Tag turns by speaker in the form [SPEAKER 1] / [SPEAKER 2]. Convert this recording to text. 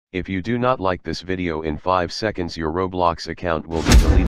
[SPEAKER 1] If you do not like this video in 5 seconds your Roblox account will be deleted.